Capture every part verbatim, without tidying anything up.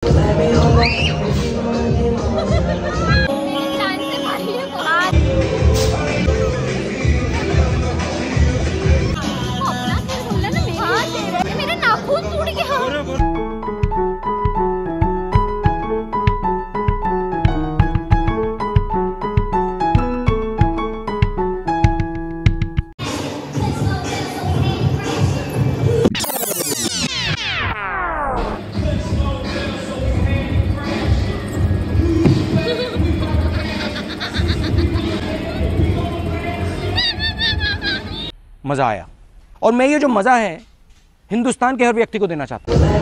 मेरे नाखून टूट गया। मजा आया और मैं ये जो मजा है हिंदुस्तान के हर व्यक्ति को देना चाहता हूँ।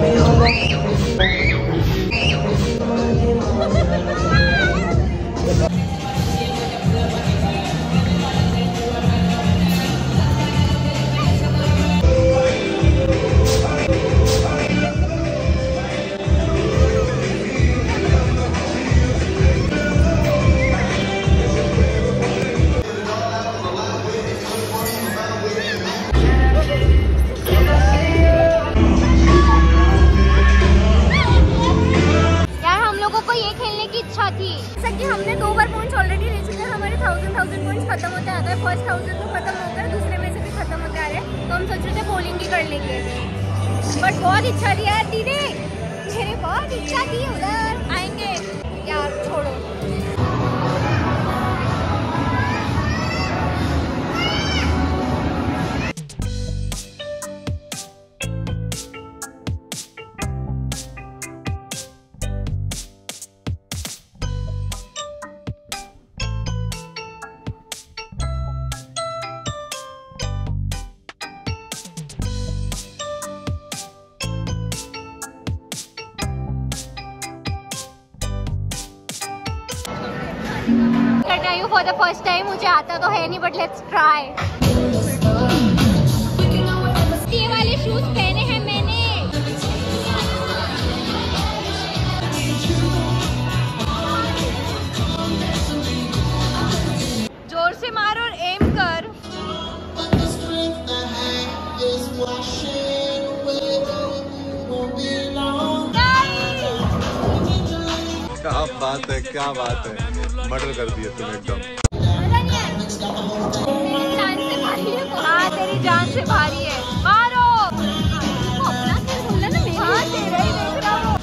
जैसा कि हमने दो बार पॉइंट्स ऑलरेडी ले चुके हैं, हमारे थाउजेंड थाउजेंड पॉइंट्स खत्म होते आ गए। फर्स्ट थाउजेंड तो खत्म हो गए, दूसरे में से भी खत्म होते आ रहे हैं, तो हम सोच रहे थे बॉलिंग ही कर लेंगे। बट बहुत इच्छा थी यार दीदी, मेरी बहुत इच्छा थी उधर आएंगे यार, छोड़ो। फॉर द फर्स्ट टाइम मुझे आता तो है नहीं, बट लेट्स ट्राई। ये वाले शूज पहने हैं मैंने। जोर से मार और एम कर। क्या बात है, क्या बात है, मर्डर कर दिया तुम एकदम। तेरी जान से भारी है। हाँ तेरी जान से भारी है, मारो। अपना सिर बोला ना, हाँ तेरा ही देख रहा हूँ।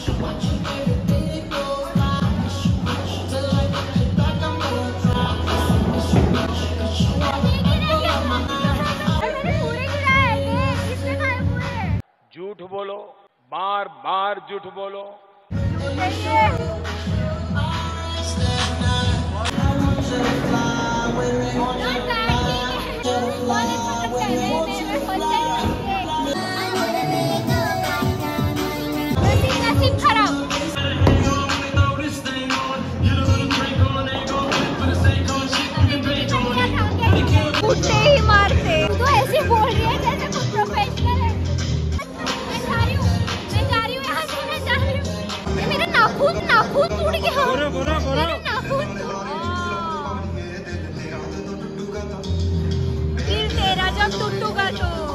मैंने पूरे गिराए, किसने खाए पूरे? झूठ बोलो, बार बार झूठ बोलो। उठते ही मारते, तो ऐसे बोल रही है जैसे कुछ प्रोफेशनल है। मैं जा रही हूँ, मैं जा रही हूँ यहाँ से, मैं जा रही हूँ। मेरा नाखून नाखून टूट गया। बोलो, बोलो, बोलो। मेरा नाखून फिर तेरा जब टूटूगा तो